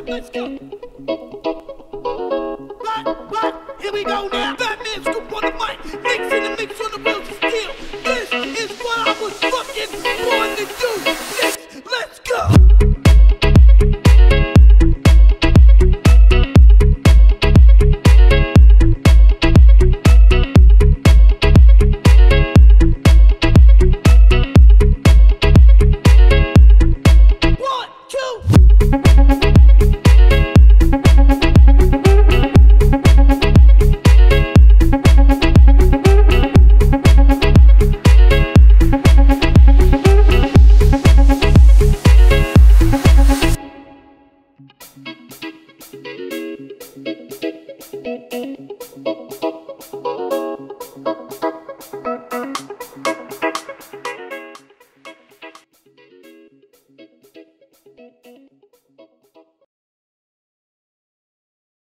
Let's go. Right, here we go now. Batman scoop on the mic, mix in the mix on the wheels of steel. This is what I was fucking born to do.